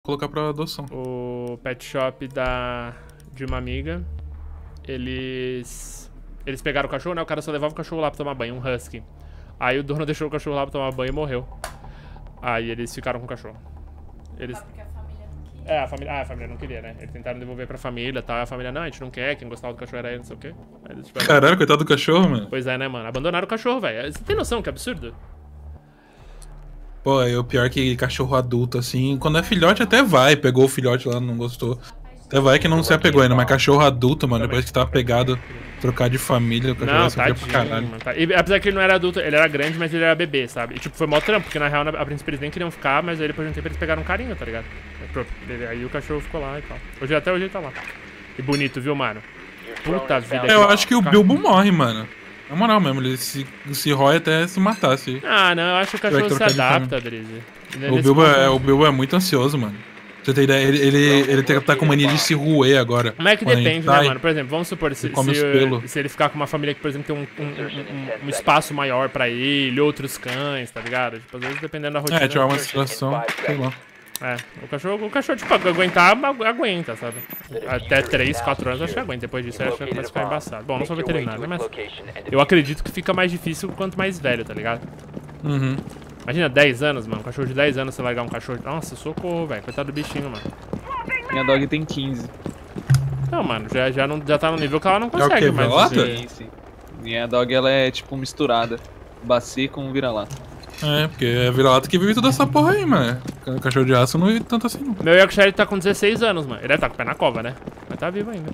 Colocar pra adoção. O pet shop de uma amiga, eles pegaram o cachorro, né? O cara só levava o cachorro lá pra tomar banho, um husky. Aí o dono deixou o cachorro lá pra tomar banho e morreu. Aí eles ficaram com o cachorro. Eles... Porque a família não queria. A família não queria, né? Eles tentaram devolver pra família e tal. A família, não, a gente não quer, quem gostava do cachorro era ele, não sei o quê. Aí eles tiveram... Caralho, coitado do cachorro, mano. Pois é, né, mano? Abandonaram o cachorro, velho. Você tem noção que absurdo? Pô, aí o pior é que cachorro adulto, assim, quando é filhote até vai, pegou o filhote lá, não gostou. Até vai que não se apegou ainda, mas cachorro adulto, mano, depois que tá apegado, trocar de família, o cachorro vai Não, sofrer pra tadinho, caralho. mano. E, apesar que ele não era adulto, ele era grande, mas ele era bebê, sabe? E tipo, foi mó trampo, porque na real, a princípio eles nem queriam ficar, mas aí depois de um tempo eles pegaram um carinho, tá ligado? Aí o cachorro ficou lá e tal. Até hoje ele tá lá. E bonito, viu, mano? Puta vida. Eu acho que o Bilbo morre, mano. Na moral mesmo, ele se rói até se matar, se... Ah, não, eu acho que o cachorro se adapta, Drizzy. O Bilbo é muito ansioso, mano. Pra você ter ideia, ele tá com mania de se roer agora. Mas é que depende, né, mano? Por exemplo, vamos supor, se ele ficar com uma família que, por exemplo, tem um espaço maior pra ele, outros cães, tá ligado? Tipo, às vezes dependendo da rotina. É, tiver uma situação, sei lá. É, o cachorro, tipo, aguentar, aguenta, sabe? Até 3, 4 anos eu acho que aguenta. Depois disso eu acho que começa a ficar embaçado. Bom, não sou veterinário, né? Mas eu acredito que fica mais difícil quanto mais velho, tá ligado? Uhum. Imagina 10 anos, mano. Um cachorro de 10 anos você largar um cachorro. Nossa, socorro, velho. Coitado do bichinho, mano. Minha dog tem 15. Não, mano, já tá no nível que ela não consegue é o quê, mais. vira-lata? Sim. Minha dog, ela é tipo misturada. Baci com vira-lata. É, porque é vira-lata que vive toda essa porra aí, mano. Cachorro de aço não vive tanto assim, não. Meu Yorkshire tá com 16 anos, mano. Ele deve tá com o pé na cova, né? Mas tá vivo ainda.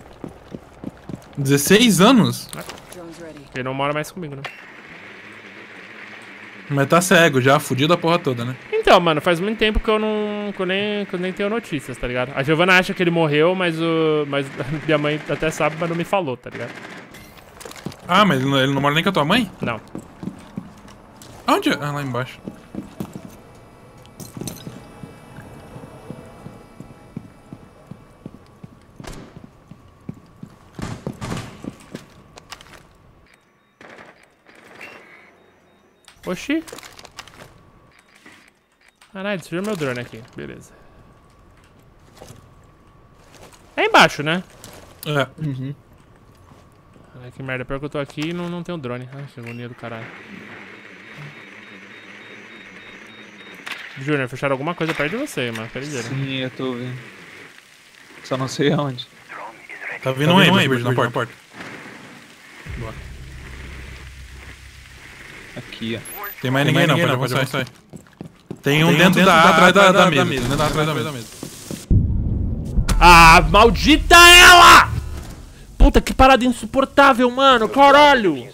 16 anos? Ele não mora mais comigo, né? Mas tá cego já, fudido a porra toda, né? Então, mano, faz muito tempo que eu nem tenho notícias, tá ligado? A Giovana acha que ele morreu, mas minha mãe até sabe, mas não me falou, tá ligado? Ah, mas ele não mora nem com a tua mãe? Não. Onde? Ah, lá embaixo. Oxi. Caralho, destruiu meu drone aqui. Beleza. É embaixo, né? É. Uhum. Caralho, que merda. Pior que eu tô aqui e não tenho drone. Ai, que agonia do caralho. Júnior, fecharam alguma coisa perto de você, mano. Fica ligeiro. Sim, eu tô vendo. Só não sei aonde. Tá vindo um Amber na porta. Boa. Aqui, ó. Tem mais ninguém não, pode avançar. Tem um dentro da atrás da mesa. Atrás da mesa. Ah, maldita ela! Puta, que parada insuportável, mano. Caralho.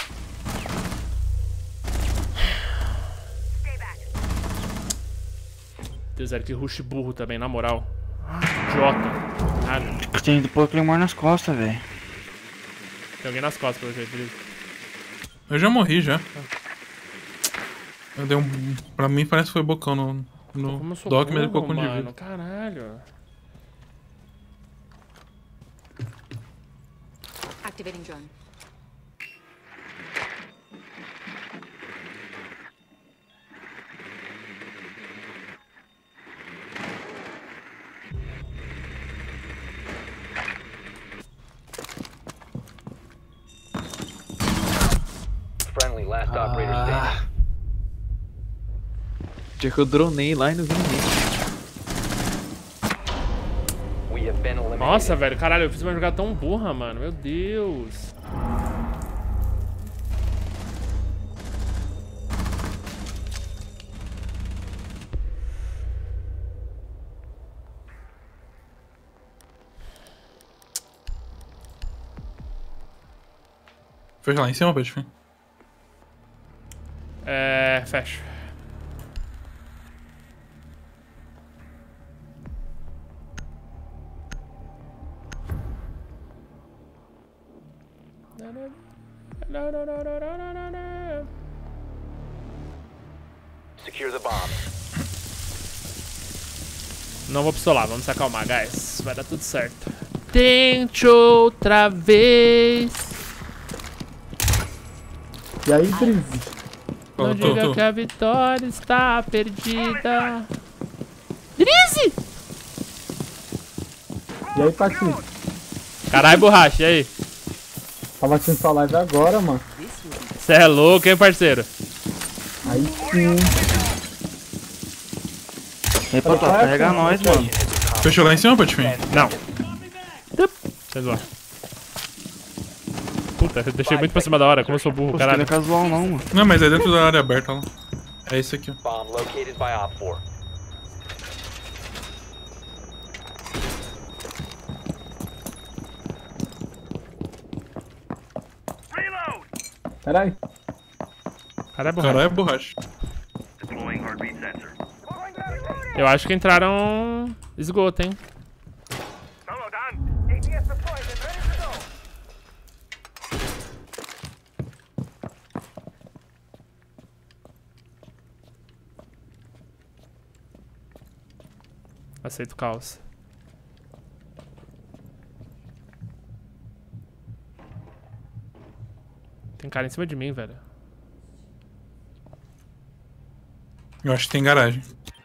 Deus, que rush burro também, na moral. Idiota. Caralho. Tem ido pôr Claymore nas costas, velho. Tem alguém nas costas, pelo jeito. Eu já morri, já. Eu dei um... Pra mim parece que foi bocão no dock, mas ele ficou com mano, vida. Caralho. Activating drone. Friendly, last operator standing. Tinha que eu dronei lá e não vi ninguém. We have been eliminated. Nossa, velho, caralho, eu fiz uma jogada tão burra, mano. Meu Deus. Fecha lá em cima, peixe. Fecha. Secure the bomb. Não vou pistolar, vamos se acalmar, guys. Vai dar tudo certo. Tente outra vez. E aí, Drizzy? Não diga que a vitória está perdida. Drizzy! E aí, Patife? Caralho, borracha, e aí? Tava assistindo sua live agora, mano. Cê é louco, hein, parceiro? Aí sim. E aí, Patota, carrega nós, mano. Fechou lá em cima, Patife? Não. Vocês lá. Puta, eu deixei muito pra cima da hora, como eu sou burro, Pô, isso aqui não caralho. é casual não, mano. Não, mas é dentro da área aberta lá. É isso aqui, ó. Bomb located by Op 4. Pera aí. Caralho, borracha. Caralho, é borracha. Eu acho que entraram esgoto, hein? Aceito o caos. Tem cara em cima de mim, velho. Eu acho que tem garagem.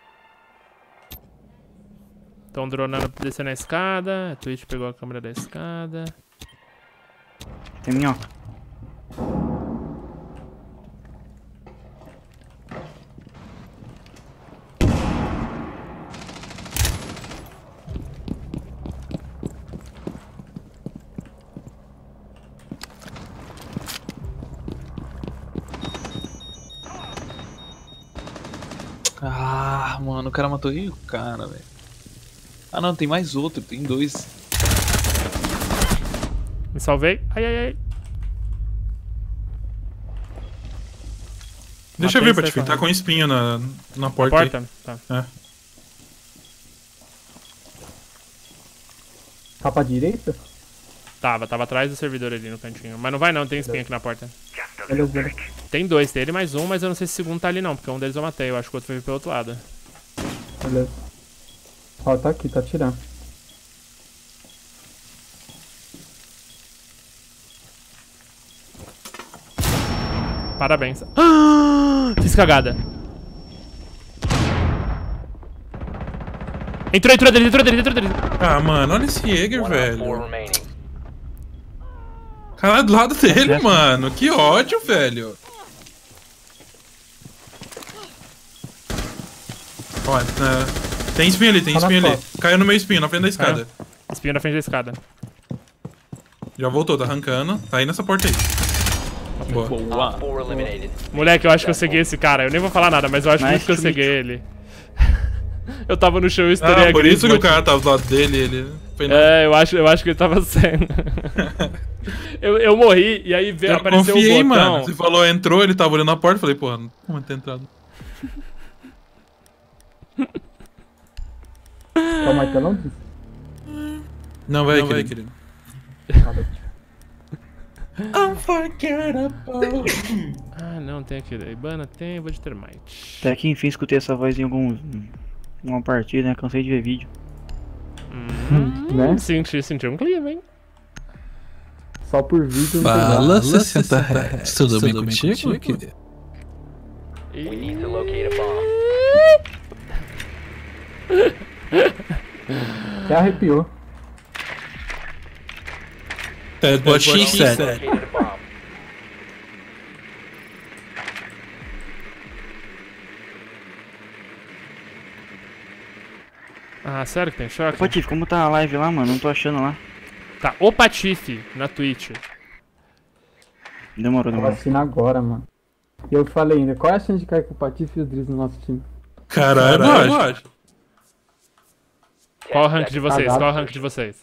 Tão dronando pra descer na escada. A Twitch pegou a câmera da escada. Tem minhoca. Ah, mano, o cara matou o cara, velho. Ah não, tem mais outro, tem dois. Me salvei. Ai, ai, ai. Deixa eu Matei, ver, Patife. sai Tá com espinho na porta. Porta? Tá. Aí. É. Tá pra direita? Tava atrás do servidor ali no cantinho. Mas não vai não, tem espinho aqui na porta. Beleza, beleza. Tem dois, tem ele mais um, mas eu não sei se o segundo tá ali não, porque um deles eu matei. Eu acho que o outro foi pelo outro lado. Beleza. Ó, tá aqui, tá atirando. Parabéns. Ah, fiz cagada. Entrou dele. Ah, mano, olha esse Jäger, One Op 4 velho. remaining. Caralho, do lado dele, mano. Que ódio, velho. Ó, tem espinho ali, tem Tá na espinho ali. costa. Caiu no meu espinho, na frente da escada. Espinho na frente da escada. Já voltou, tá arrancando. Tá aí nessa porta aí. Boa. Boa. Op 4 eliminated. Moleque, eu acho que eu ceguei esse cara. Eu nem vou falar nada, mas eu acho Nice muito que eu to meet ceguei ele. Eu tava no chão e estourei Ah, a por isso que o Griswold. cara tava do lado dele, ele... Foi na... É, eu acho que ele tava sendo. eu morri e aí veio, Eu apareceu confiei, o botão. mano. Você falou, entrou, ele tava olhando na porta. Falei, porra, não como ter entrado. Calma aí, que eu não disse. Não, vai, querido. Ah, não, tem aqui. Ibana tem, vou de termite. Até que enfim escutei essa voz em uma partida, né? Cansei de ver vídeo. Né? Senti um clima, hein? Só por vídeo não tem nada. Fala 60 reais. Tudo bem contigo? We need to locate a bomb. Até arrepiou. That's what she said. Located a bomb. Ah, sério que tem choque? Patife, como tá a live lá, mano? Não tô achando lá. Tá, o Patife na Twitch. Demorou. Tava assistindo agora, mano. E eu falei ainda, qual é a chance de cair com o Patife e o Driz no nosso time? Caralho, baixa. Qual o rank de vocês? Cagado. Qual o rank de vocês?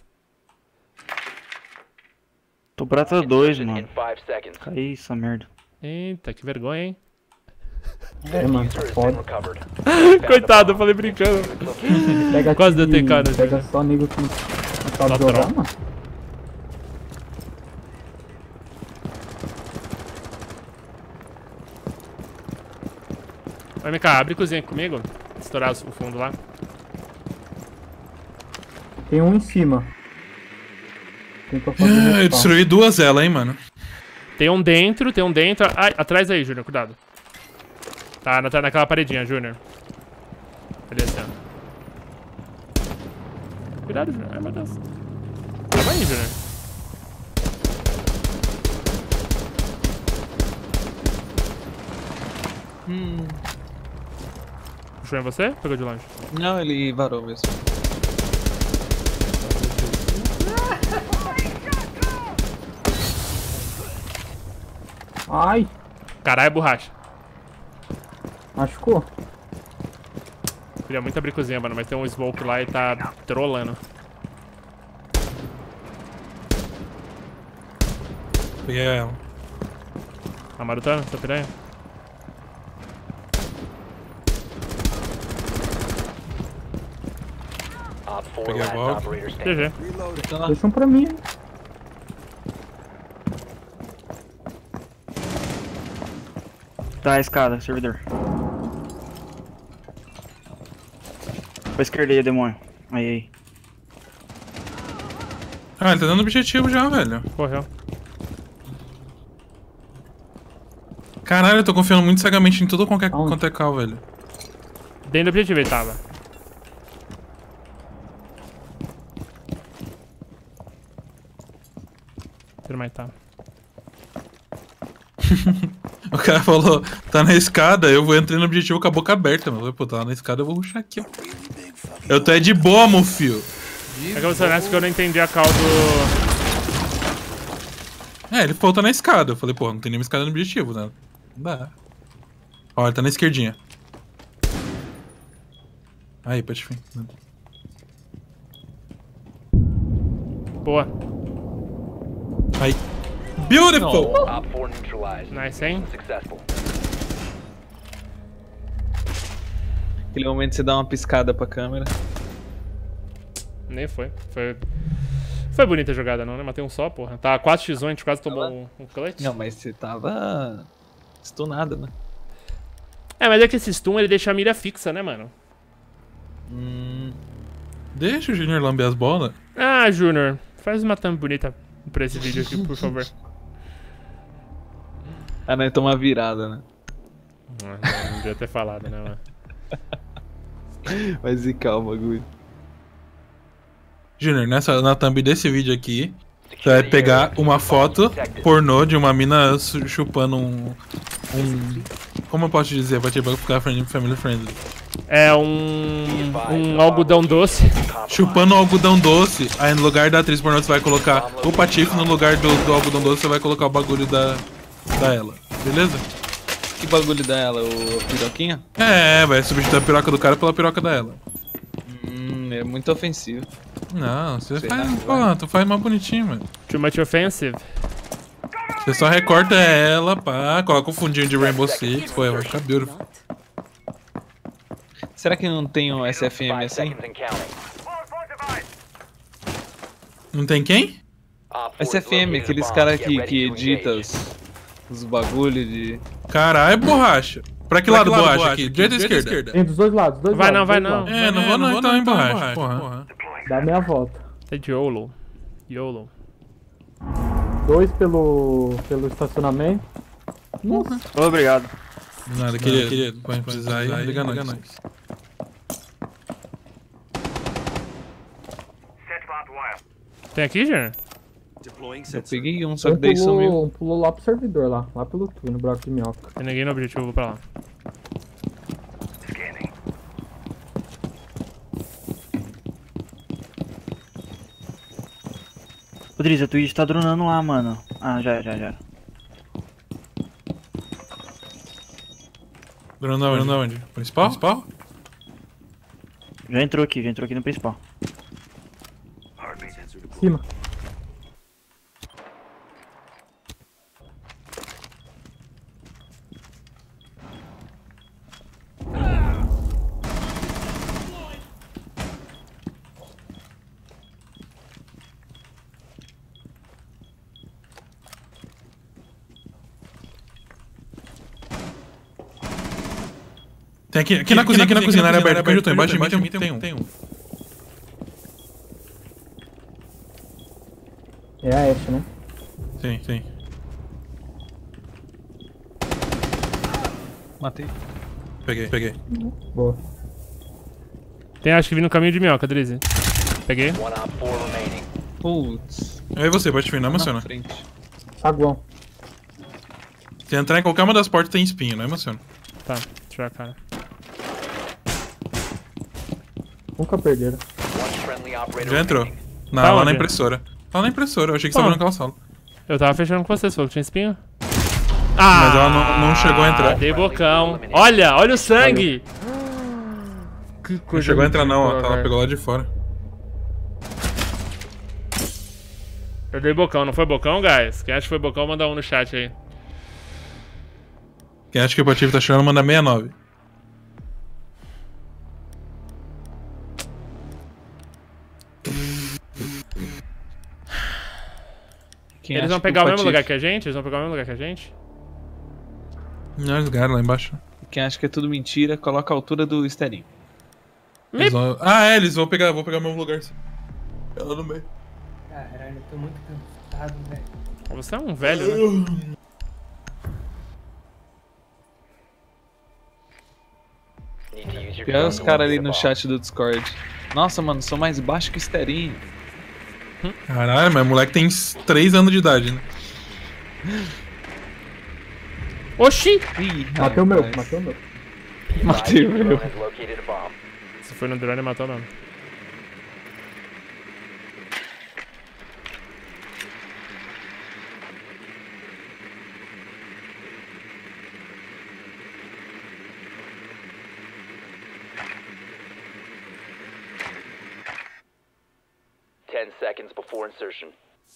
Tô prata 2, In mano. 5 seconds. Caí essa merda. Eita, que vergonha, hein? É, mano, User has been foda. recovered. Coitado, eu falei brincando. Pega Quase deu time, TK, né? Pega só nego que não sabe Só jogar, troll. mano. Vai, MK, abre cozinha aqui comigo. Estourar o fundo lá. Tem um em cima. Tentou fazer Eu respawn. destruí duas elas, hein, mano. Tem um dentro. Ai, atrás aí, Júnior, cuidado. Tá naquela paredinha, Júnior. Ali assim, ó. Cuidado, Júnior. Ai, meu Deus. Calma aí, Júnior. Puxou em você? Pegou de longe. Não, ele varou mesmo. Ai, Caralho, borracha. machucou. Queria muito abrir cozinha, mano, mas tem um smoke lá e tá trolando. Peguei ela. Tá marutando essa piranha? Op 4 Peguei a last bola. operator standing. GG. Deixa um pra mim. Tá, a escada, servidor. Pra esquerda aí, demônio. Aí. Ah, ele tá dando objetivo já, velho. Correu. Caralho, eu tô confiando muito cegamente em tudo Aonde? quanto é cal, velho. Dentro do objetivo ele tava. Ele mais tá. O cara falou, tá na escada, eu entrei no objetivo com a boca aberta, mano. Pô, tá lá na escada, eu vou rushar aqui, ó. Eu tô é de boa, meu filho. É que eu vou ser honesto que eu não entendi a call do... É, ele falou, tá na escada. Eu falei, pô, não tem nenhuma escada no objetivo, né? Não dá. Ó, ele tá na esquerdinha. Aí, pode vir. Boa. Aí. Beautiful! Op 4 neutralized. Nice, hein? Successful. Aquele momento que você dá uma piscada pra câmera. Nem foi. Foi bonita a jogada não, né? Matei um só, porra. Tá 4x1, a gente quase tomou um clutch. Não, mas você tava stunado, né? É, mas é que esse stun ele deixa a mira fixa, né, mano? Deixa o Junior lamber as bolas. Ah, Júnior, faz uma thumb bonita pra esse vídeo aqui, por favor. Ah, não, toma uma virada, né? Não devia ter falado, né, mano? Vai zicar o bagulho. Junior, na thumb desse vídeo aqui, você vai pegar uma foto pornô de uma mina chupando um... Como eu posso dizer? Pra ficar family friendly. É um algodão doce. Chupando um algodão doce, aí no lugar da atriz pornô você vai colocar o patife, no lugar do algodão doce você vai colocar o bagulho da ela. Beleza? Que bagulho dela? O piroquinha? É, vai substituir a piroca do cara pela piroca da ela. É muito ofensivo. Não, você Será faz, que vai? pô, tu faz mais bonitinho, mano. Too much offensive. Você só recorta ela, pá, coloca um fundinho de Rainbow Six, pô, vai ficar beautiful. Será que não tem um SFM 5 assim? seconds and counting. Não tem quem? Op 4 has SFM, located a aqueles bomb. caras Get que ready to edita engage. os bagulho de... Caralho, borracha. Pra que lado borracha aqui? Direita ou esquerda? Tem dos dois lados, dois Vai lados. não, vai dois não. lados. É, não vou não então em borracha, porra. Dá meia volta. É de YOLO. YOLO. 2 pelo estacionamento. Nossa. Obrigado. Nada, querido. Pode precisar aí, liga nós. Tem aqui, Júnior? Eu peguei um, só que daí sumiu. Pulou lá pro servidor, lá pelo túnel, no buraco de minhoca. Tem ninguém no objetivo, eu vou pra lá. Rodrigo, a Twitch tá dronando lá, mano. Ah, já. Drone onde? Principal? Já entrou aqui no principal. Cima. Tem aqui na cozinha, na área aberta, que eu tô embaixo de mim tem um. É a Ashe, né? Sim. Matei. Peguei. Boa. Tem acho que vindo no caminho de minhoca, Drizzy. Peguei. One op 4 remaining. Putz. Aí você, pode vir, não Na emociona. frente. Saguão. Se entrar em qualquer uma das portas tem espinho, não emociona. Tá, deixa eu ver a cara. Nunca perderam. One friendly operator Já entrou. remaining. Lá onde? na impressora. Tá na impressora, eu achei que você Tá. tava naquela sala. Eu tava fechando com você, você falou que tinha espinho? Mas ela não chegou a entrar. Dei bocão. Olha o sangue! Que Não coisa chegou a entrar não, ó. ridícula, Ela velho. pegou lá de fora. Eu dei bocão, não foi bocão, guys? Quem acha que foi bocão, manda um no chat aí. Quem acha que o Patife tá chorando, manda 69. Quem Eles acha vão pegar o que mesmo Patife- lugar que a gente? Eles vão pegar o mesmo lugar que a gente? Não, eles ganharam lá embaixo. Quem acha que é tudo mentira, coloca a altura do esterinho. Eles vão... eles vão pegar o mesmo lugar. Sim. Ela no meio. Caralho, eu tô muito cansado, velho. Você é um velho, né? Need to use your Pior gun os to caras ali locate a no bomb. chat do Discord. Nossa, mano, sou mais baixo que o esterinho. Caralho, mas o moleque tem 3 anos de idade, né? Oxi! Ih, Matei o meu, rapaz. matei o meu. Matei o meu. Drone has located a bomb. Você foi no drone e matou mesmo. Ten seconds before insertion.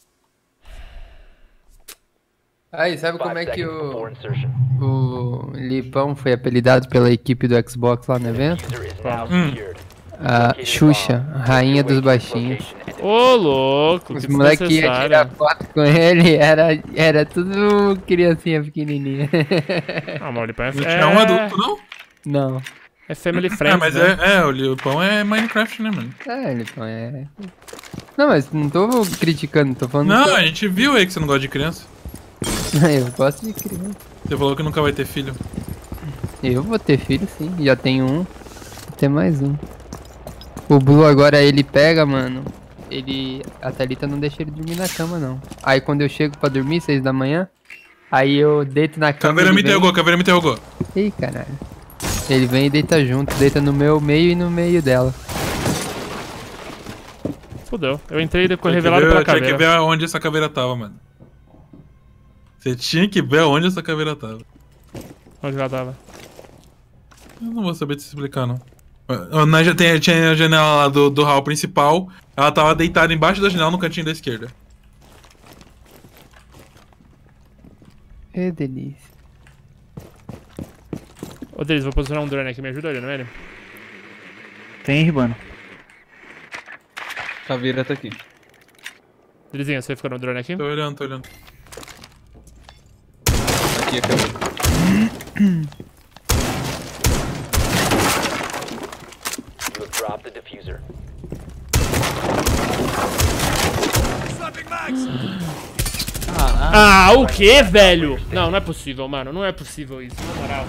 Aí, sabe 5 como é que seconds before insertion. o Lipão foi apelidado pela equipe do Xbox lá no evento? User is now secured. A Xuxa, rainha dos baixinhos. Ô, louco, Os que moleques iam desnecessário. tirar foto com ele, era tudo criancinha pequenininha. Ah, mas o Lipão Não tinha um adulto, não? Não. É family friend, Mas né? o Lipão é Minecraft, né, mano? Lipão é... Não, mas não tô criticando, tô falando Não, a gente viu aí que você não gosta de criança. Eu gosto de criança. Você falou que nunca vai ter filho. Eu vou ter filho, sim. Já tenho um. Vou ter mais um. O Blue agora, ele pega, mano. A Thalita não deixa ele dormir na cama, não. Aí quando eu chego pra dormir, 6 da manhã, aí eu deito na cama. Caveira me ele vem... interrogou, caveira me interrogou. Ih, caralho. Ele vem e deita junto. Deita no meu meio e no meio dela. Fudeu. Eu entrei Tinha revelado pela Tinha que caveira. ver onde essa caveira tava, mano. Você tinha que ver onde essa caveira tava. Onde ela tava? Eu não vou saber te explicar, não. Tinha a janela lá do hall principal. Ela tava deitada embaixo da janela no cantinho da esquerda. É delícia. Ô, Delis, vou posicionar um drone aqui. Me ajuda olhando ele? Tem, mano. Caveira tá aqui. Delizinho, você fica no drone aqui? Tô olhando, tô olhando. Aqui a caveira. You have dropped the diffuser. Ah, o que, velho? Não, não é possível, mano. Não é possível isso, na moral.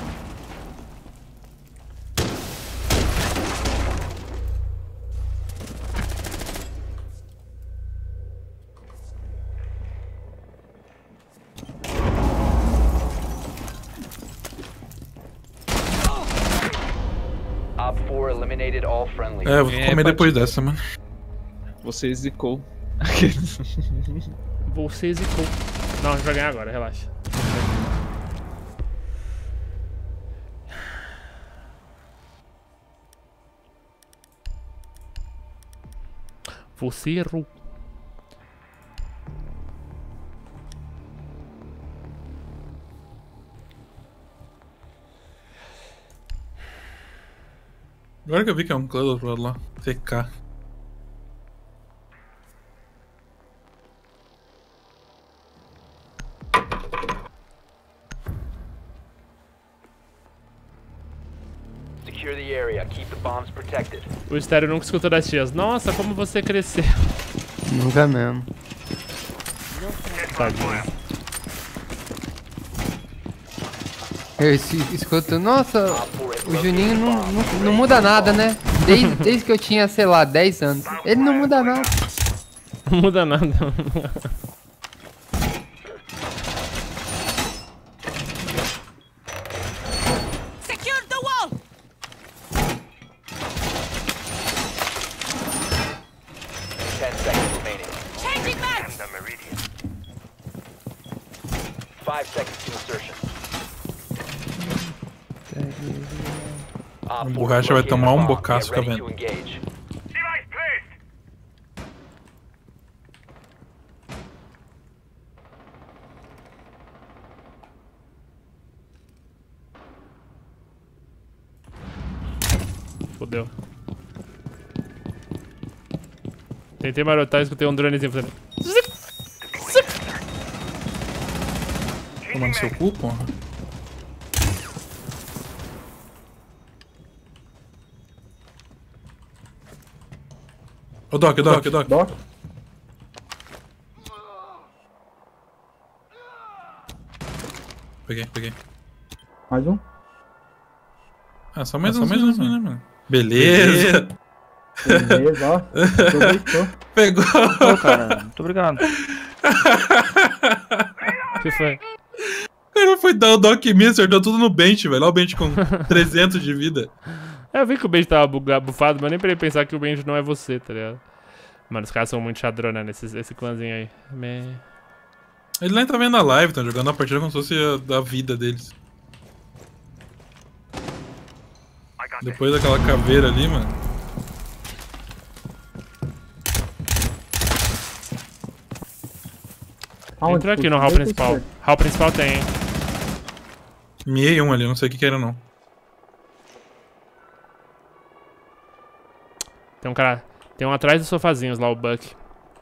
Op 4 eliminated all friendly. É, vou comer depois dessa, mano. Você zicou. Você zicou. Não, a gente vai ganhar agora, relaxa. Você errou. Agora que eu vi que é um clã do outro lado lá. CK. Secure the area. Keep the bombs protected. O estéreo nunca escutou das tias. Nossa, como você cresceu. Nunca mesmo. Tadinho. Eu escuto, nossa, o Juninho não muda nada, né? Desde que eu tinha, sei lá, 10 anos. Ele não muda nada. Não muda nada. Secure the wall! 10 seconds remaining. Changing back! 5 seconds to insertion. A borracha vai tomar um bocaço, fica vendo. Fodeu. Tentei marotar e escutei um dronezinho fazendo. Tomando seu cu, porra. Ô, Doc. Doc? Peguei. Mais um? Ah, só mais um, né, mano? Beleza. Beleza, ó. Aproveitou. Pegou. Ô, cara, muito obrigado. O que foi? O cara foi dar o Doc em mim, acertou tudo no bench, velho. Olha o bench com 300 de vida. Eu vi que o Benji tava bufado, mas nem pra ele pensar que o Benji não é você, tá ligado? Mano, os caras são muito xadrona nesse clãzinho aí. Ele nem tá vendo a live, tá jogando a partida como se fosse a vida deles. Depois daquela caveira ali, mano. Entrou aqui no hall principal. Hall principal tem, hein? Miei um ali, não sei o que era não. Tem um cara... Tem um atrás dos sofazinhos lá, o Buck.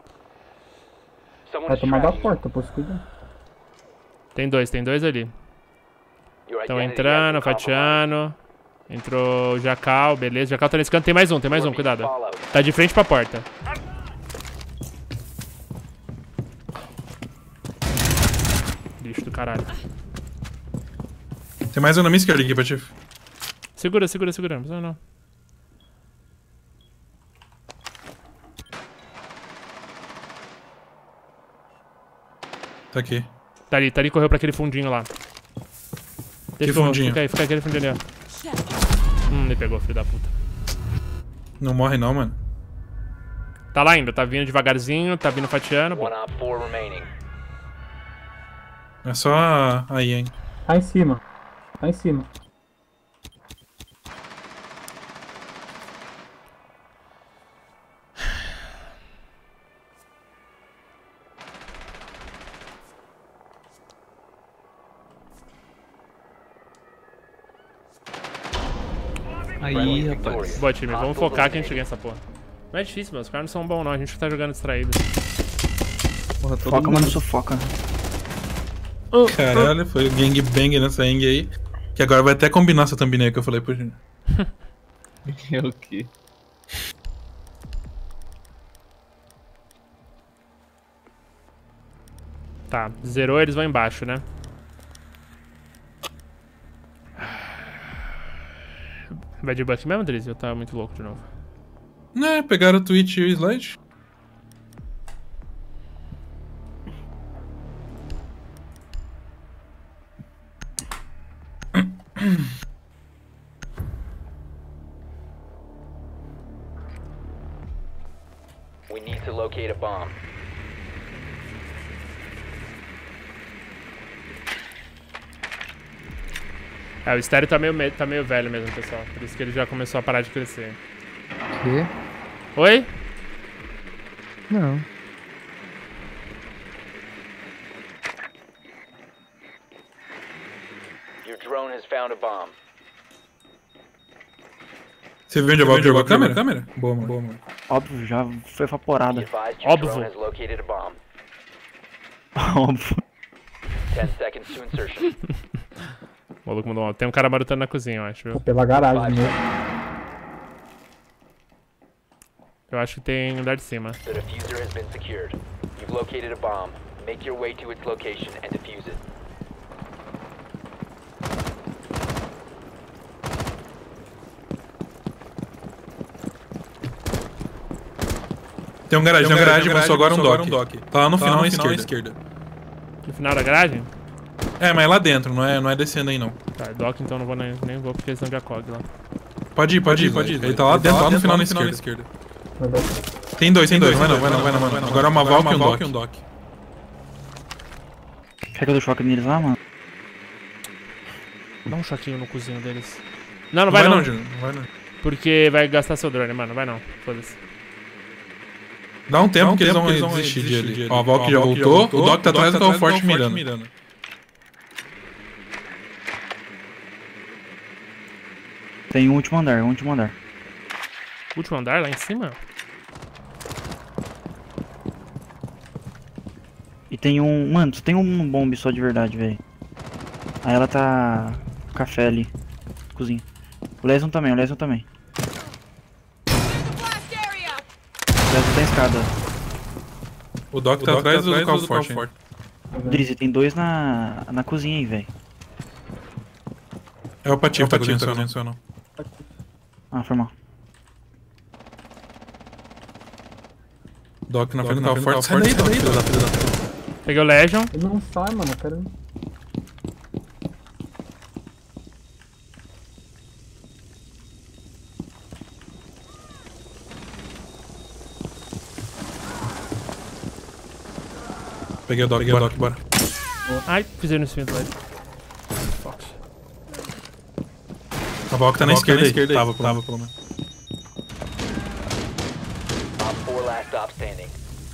Vai tomar da porta, posso cuidar. Tem dois ali. Estão entrando, fatiando. Entrou o Jacal, beleza. O Jacal tá nesse canto, tem mais um, cuidado. Tá de frente pra porta. Bicho do caralho. Tem mais um na minha esquerda aqui, Patife. Segura, não precisa não. Tá aqui. Tá ali, correu pra aquele fundinho lá. Que fundinho? Fica aí, aquele fundinho ali, ó. Ele pegou, filho da puta. Não morre não, mano. Tá lá ainda, tá vindo devagarzinho, tá vindo fatiando. É só aí, hein. Tá em cima. Aí, rapaz. Boa, time, vamos focar que a gente ganha essa porra. Não é difícil, mano, os caras não são bons não, a gente tá jogando distraído. Porra, todo Foca, mundo... mano, sufoca. Caralho, foi o gangbang nessa Eng aí. Que agora vai até combinar essa thumbnail que eu falei pro Júnior. É o quê? Tá, zerou, eles vão embaixo, né? Vai de Buck mesmo, Drizzy? Eu tava muito louco de novo. Né, pegaram o Twitch e o Slide. We need to locate a bomb. É, o estéreo tá meio velho mesmo, pessoal. Por isso que ele já começou a parar de crescer. Quê? Oi? Não. Your drone has found a bomb. Você viu onde eu jogou a câmera? Boa, mano. Óbvio, já foi Be evaporada. advised your Óbvio. drone has located a bomb. Óbvio. 10 seconds to insertion. O maluco mandou. Tem um cara marutando na cozinha, eu acho. Viu? Pela garagem, né? Eu acho que tem andar de cima. The diffuser has been secured. You've located a bomb. Make your way to its location and defuse it. Tem um garagem, passou agora um dock. Tá lá no final, na esquerda. No final da garagem? É, mas é lá dentro, não é descendo aí não. Tá, dock então não vou nem vou porque eles estão de ACOG lá. Pode ir. Ele tá lá dentro, lá no final na esquerda. Tem dois, vai não. Agora é uma Valk e um dock. Quer que eu dê choque neles lá, mano? Dá um choquinho no cozinho deles. Não vai não. Júnior. Não vai não. Porque vai gastar seu drone, mano. Vai não. Foda-se. Dá um tempo que eles vão desistir dele. Ó, a Valk já voltou, o dock tá atrás do carro forte mirando. Tem um último andar. Último andar lá em cima? E tem um... Mano, só tem um bombe só de verdade, velho. Aí ela tá... Café ali. Cozinha. O Leson também. Blast area. O Leson tá em escada. O dock tá atrás do carro forte. Drizzy, tem dois na cozinha aí, velho. É o Patife, tá não. Ah, foi mal. Dock na frente do carro forte. Sai daí, Dock. Peguei o Legion. Ele não sai, mano. Eu quero... Peguei o dock, bora. Ai, fizeram esse vento lá. A Valk tá na esquerda aí. Tava pelo menos. Op 4 last stop standing.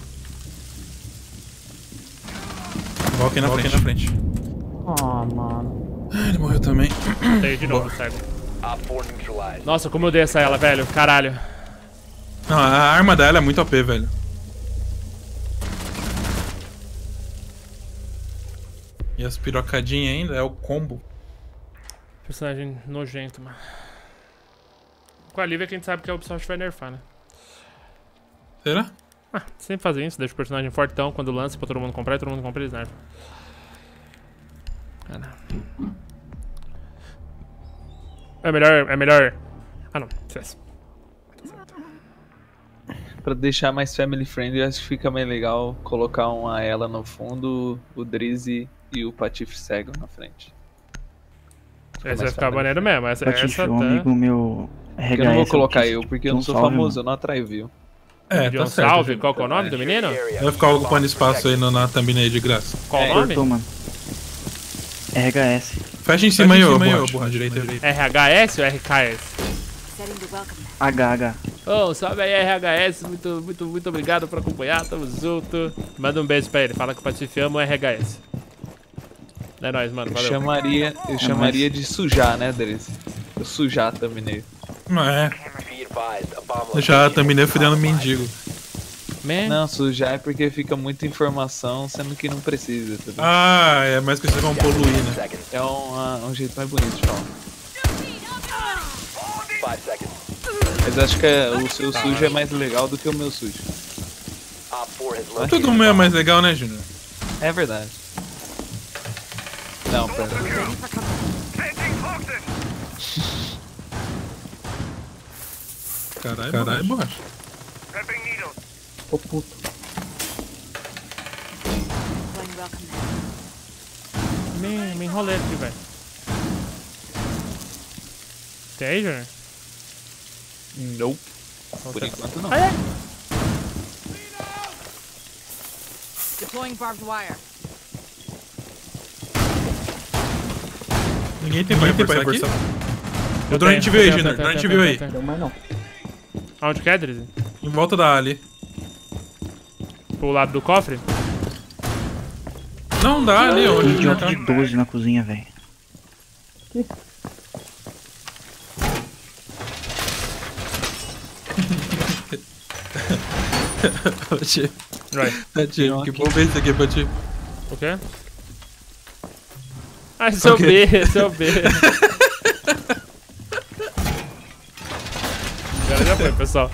Valk na frente. Ah, mano. Ele morreu também. Tem de novo, cego. Op 4 neutralized. Nossa, como eu dei ela, velho. Caralho. Não, a arma dela é muito OP, velho. E as pirocadinhas ainda é o combo. Personagem nojento, mano. Com a Lívia que a gente sabe que a Ubisoft vai nerfar, né? Será? Ah, sempre fazem isso, deixa o personagem fortão quando lança pra todo mundo comprar e todo mundo compra eles nerfam. É melhor... Ah não, esquece. Pra deixar mais family friendly, eu acho que fica mais legal colocar uma ela no fundo, o Drizzy e o Patife cego na frente. Essa vai ficar maneiro mesmo, essa Patife, tá... um amigo meu... Eu não vou colocar eu, porque eu não sou famoso, eu não atraio view. É, John tá certo. Salve, qual que é o nome do menino? Vai ficar ocupando espaço aí na thumbnail de graça. Qual o nome? Cortou, mano. RHS. Fecha em cima aí, ô, borra direita. RHS ou RKS? Setting the welcome. HH. Ô, salve aí RHS, muito obrigado por acompanhar, tamo junto. Manda um beijo pra ele, fala que o Patife ama o RHS. É nóis, mano, valeu. Eu chamaria de sujar, né, Drizzy? Eu sujar a thumbnail. Não é. Be advised, a bomb Deixar a thumbnail fudendo mendigo. Man. Não, sujar é porque fica muita informação, sendo que não precisa, tá vendo? Ah, é mais que vocês vão poluir, né? seconds. É um jeito mais bonito de falar. 5 seconds. Mas acho que o seu sujo é mais legal do que o meu sujo. Op 4 has located Todo mundo é mais legal, né, Júnior? É verdade. Não, pera. Caralho, borracha. Ô, puto. Deploying welcome. Me enrolei aqui, velho. Tem aí, Junior? Nope. Por enquanto não. Deploying barbed wire. Ninguém tem pra aqui? O drone te viu aí, Júnior. O drone te viu aí. Não, mas não. Aonde que é, Drizzy? Em volta da ali. Pro lado do cofre? Não dá ali, onde Tem idiota de 12 na cozinha, velho. Vai. Que bom ver isso aqui, Pati. O quê? Ah, seu B. Agora já foi, pessoal.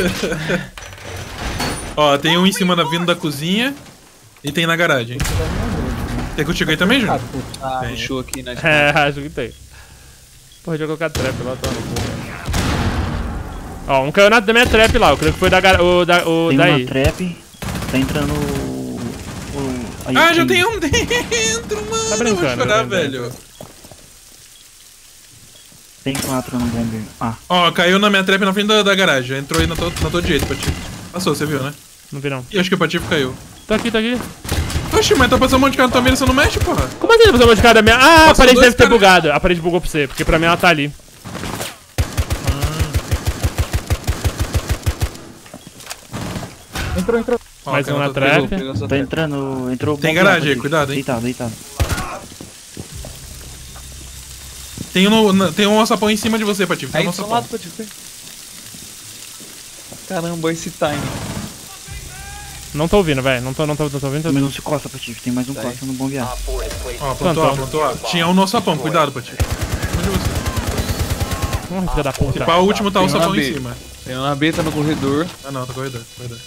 Ó, tem um em cima da vindo da cozinha e tem na garagem. Tem contigo aí também, Júnior? Ah, puxou aqui na É, acho que tem. Porra, deixa eu colocar trap lá, tá no cu. Ó, um caiu da minha trap lá. Eu creio que foi o Tem daí. uma trap. Tá entrando aí, Ah, já tem- tem um dentro, mano. Tá brincando, Eu vou chorar, né, velho. Tem 4 no bomber. Ah, Ó, caiu na minha trap na frente da garagem. Entrou aí na tua direita, Patife. Passou, você viu, né? Não vi não. E acho que o Patife caiu. Tô aqui, tô aqui. Oxi, mas tá passando um monte de cara na tua mira, você não mexe, porra? Como assim você modificar da minha... Ah, a Passou parede dois deve ter caras. bugado. A parede bugou pra você, porque pra mim ela tá ali. Entrou. Ó, Mais caiu um na tua- trap. Pegou essa tá trap. entrando. Entrou. Tem bombeado, garagem aí, Patife. cuidado, hein? Deitado, deitado. Tem um alçapão em cima de você, Patife. Tem Aí um do seu alçapão. lado, Patife. Caramba, esse time. Não tô ouvindo, velho. Não tô ouvindo. Também não se costa, Patife. Tem mais um Tá costa no bombeado. Op 4 has placed Ó, Plantou. plantou A. Tinha um no alçapão, cuidado, Patife. Onde você? Filha da puta. Tipo, o último tá o Tem um alçapão na em B. cima. Tem uma B, tá no corredor. Ah, não, tá corredor.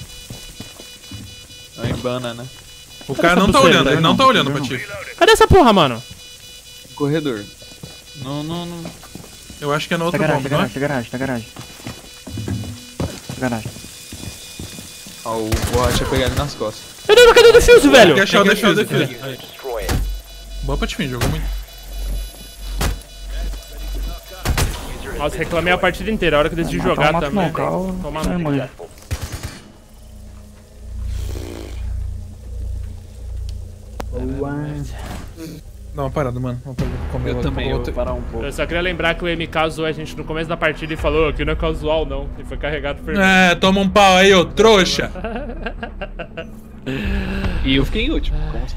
É em bana, né? O cara não tá pulseira, olhando, ele não tá olhando, não. Patife. Cadê essa porra, mano? Corredor. Não. Eu acho que é no Tá outro garagem, bomb, tá não é? garagem, tá garagem. Tá garagem. Ó, o Borracha ia pegar ele nas costas. Cadê o defuse, velho? Tem que achar o Tem que achar o defuse. defuse. Aí. destroy it. Boa, Patife, jogou muito. Nossa, reclamei a partida inteira. A hora que eu decidi Não, jogar mata também. não, calma. Toma Vai no morrer. Boa. Dá uma parada, mano. Vamos comer Eu outro- também, eu vou outro- parar um pouco. Eu só queria lembrar que o MK zoou a gente no começo da partida e falou que não é casual, não. E foi carregado por mim. É, toma um pau aí, ô trouxa. E eu fiquei em último. Como